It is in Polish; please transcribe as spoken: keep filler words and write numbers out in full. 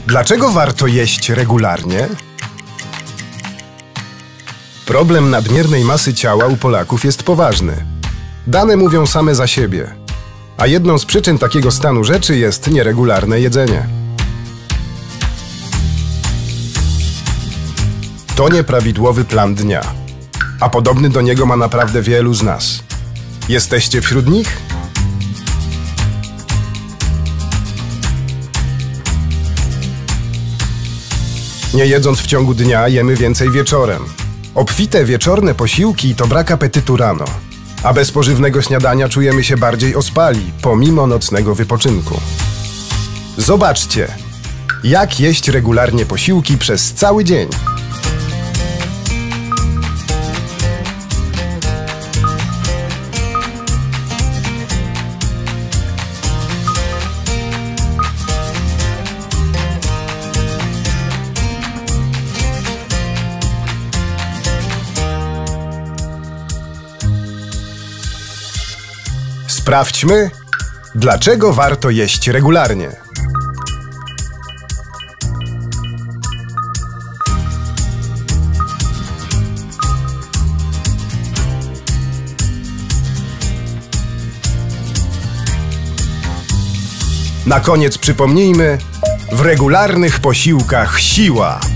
Dlaczego warto jeść regularnie? Problem nadmiernej masy ciała u Polaków jest poważny. Dane mówią same za siebie. A jedną z przyczyn takiego stanu rzeczy jest nieregularne jedzenie. To nieprawidłowy plan dnia. A podobny do niego ma naprawdę wielu z nas. Jesteście wśród nich? Nie jedząc w ciągu dnia, jemy więcej wieczorem. Obfite wieczorne posiłki to brak apetytu rano, a bez pożywnego śniadania czujemy się bardziej ospali, pomimo nocnego wypoczynku. Zobaczcie, jak jeść regularnie posiłki przez cały dzień. Sprawdźmy, dlaczego warto jeść regularnie. Na koniec przypomnijmy, w regularnych posiłkach siła.